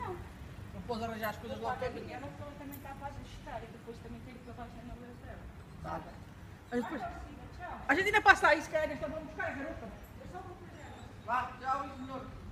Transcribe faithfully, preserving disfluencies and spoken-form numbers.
Não. Não pôs arranjar as coisas logo para mim. Eu não estou também está a fazer estar e depois também tenho que lavar as janelas dela. Tá bem. Mas depois, Vai, Alcida, tchau. a gente ainda passa aí, se calhar, nesta vamos buscar a garota. Eu só vou fazer ela. Vá, tchau, senhor.